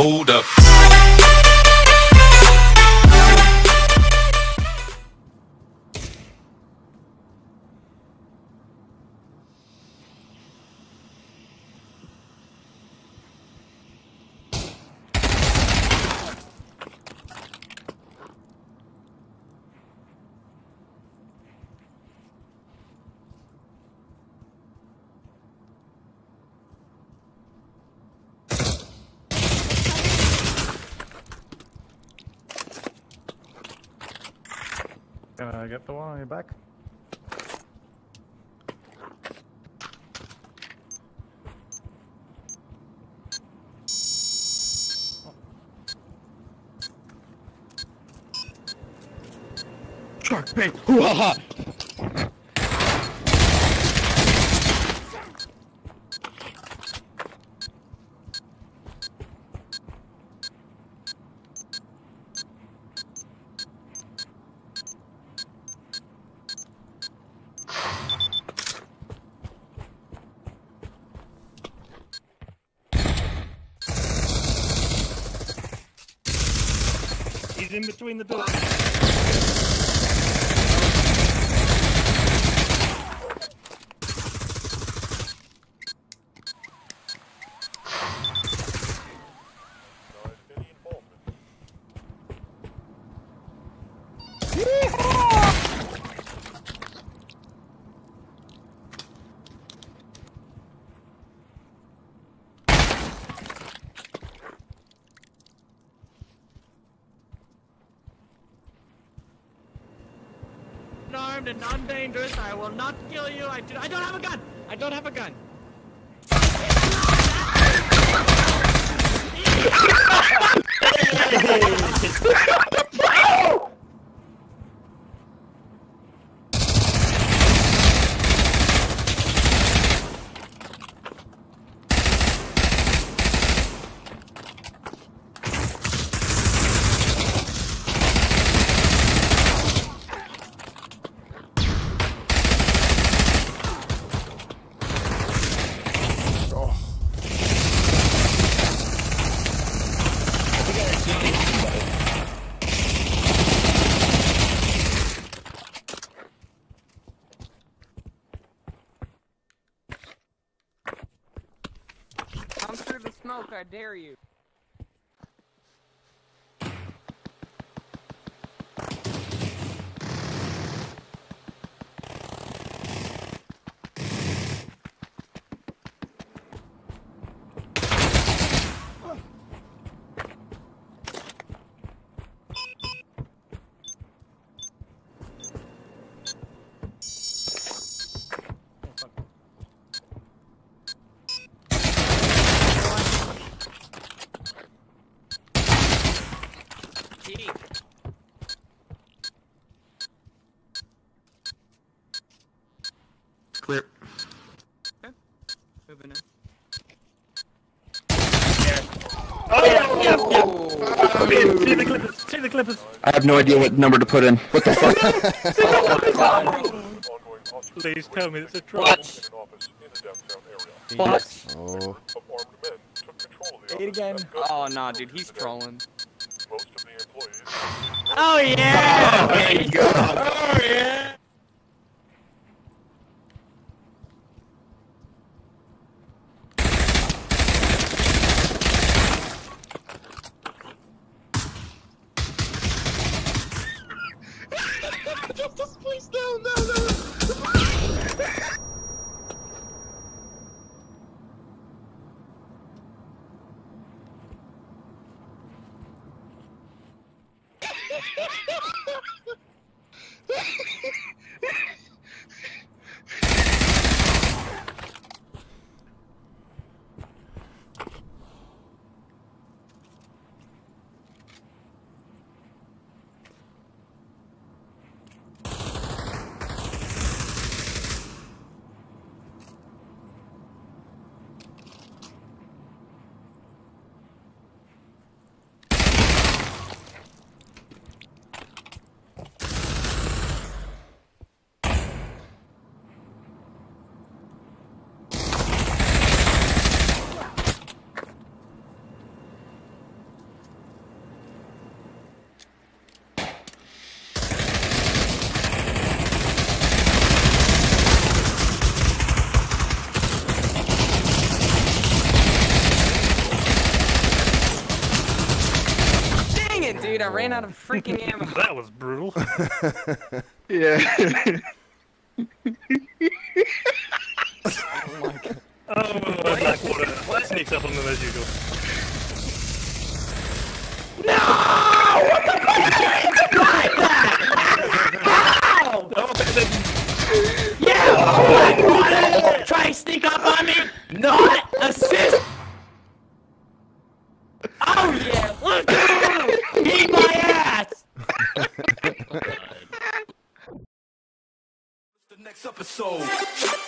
Hold up. Can I get the one on your back? Shark bait! Hoo-ha-ha! He's in between the doors. Armed and non-dangerous. I will not kill you. I don't have a gun. I don't have a gun. Come through the smoke, I dare you. Clear. Okay. Moving in. Oh yeah! See the clippers! See the clippers! I have no idea what number to put in. What the fuck? Please tell me it's a troll. What? What? Oh. Say it again. Oh, nah, dude, he's trolling. Oh yeah! There you go. Oh yeah! Drop this place down, no. ran out of freaking ammo. That was brutal. Yeah. Oh my god. Oh, Blackwater. Sneaks up on them as usual. No! What the fuck? Yeah! Blackwater! Try and sneak up on me! Not assist! Oh yeah! Let's go! Eat my ass! The next episode.